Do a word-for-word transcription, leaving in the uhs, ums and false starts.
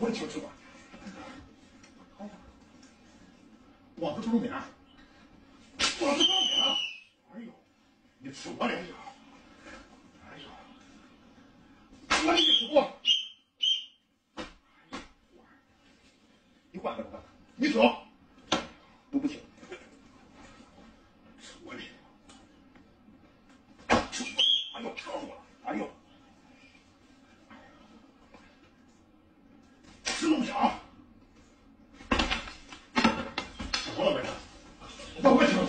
我的青春啊！好，光子不容面，光子不容面啊！哎呦，你吃我的！哎呦，哎呦，我的意思不？你换个吧，你说，都不听，吃我的！吃我的！哎呦，吵死我了！哎呦，吃龙虾，吃我了没？我我听。